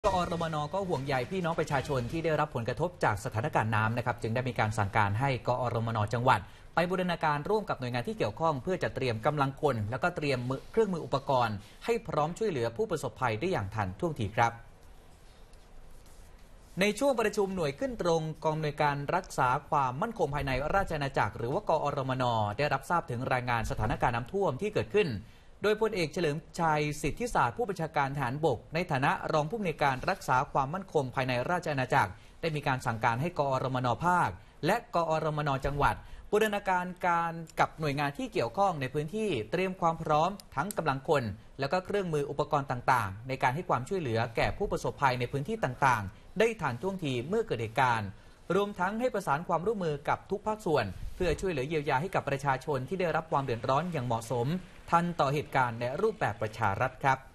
กอรมนก็ห่วงใยพี่น้องประชาชนที่ได้รับผลกระทบจากสถานการณ์น้ำนะครับจึงได้มีการสั่งการให้กอรมนจังหวัดไปบูรณาการร่วมกับหน่วยงานที่เกี่ยวข้องเพื่อจะเตรียมกำลังคนแล้วก็เตรียมเครื่องมืออุปกรณ์ให้พร้อมช่วยเหลือผู้ประสบภัยได้อย่างทันท่วงทีครับในช่วงประชุมหน่วยขึ้นตรงกองอำนวยการรักษาความมั่นคงภายในราชอาณาจักรหรือว่ากอรมนได้รับทราบถึงรายงานสถานการณ์น้ำท่วมที่เกิดขึ้นโดยพลเอกเฉลิมชัยสิทธิศาสตร์ผู้บัญชาการทหารบกในฐานะรองผู้อำนวยการรักษาความมั่นคงภายในราชอาณาจักรได้มีการสั่งการให้กอรมนภาคและกอรมนจังหวัดบูรณาการกับหน่วยงานที่เกี่ยวข้องในพื้นที่เตรียมความพร้อมทั้งกำลังคนแล้วก็เครื่องมืออุปกรณ์ต่างๆในการให้ความช่วยเหลือแก่ผู้ประสบภัยในพื้นที่ต่างๆได้ทันท่วงทีเมื่อเกิดเหตุการณ์รวมทั้งให้ประสานความร่วมมือกับทุกภาคส่วนเพื่อช่วยเหลือเยียวยาให้กับประชาชนที่ได้รับความเดือดร้อนอย่างเหมาะสมทันต่อเหตุการณ์ในรูปแบบประชารัฐครับ